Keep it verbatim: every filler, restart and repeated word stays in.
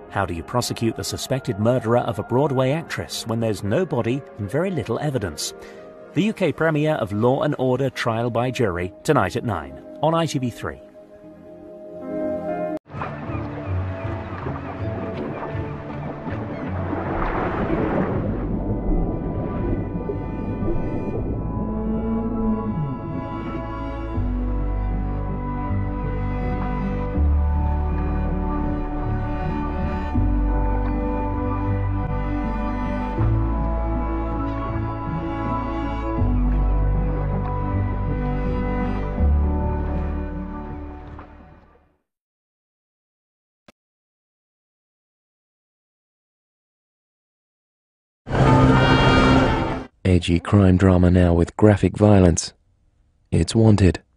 How do you prosecute the suspected murderer of a Broadway actress when there's no body and very little evidence? The U K premiere of Law and Order Trial by Jury, tonight at nine on I T V three. Edgy crime drama now with graphic violence. It's Wanted.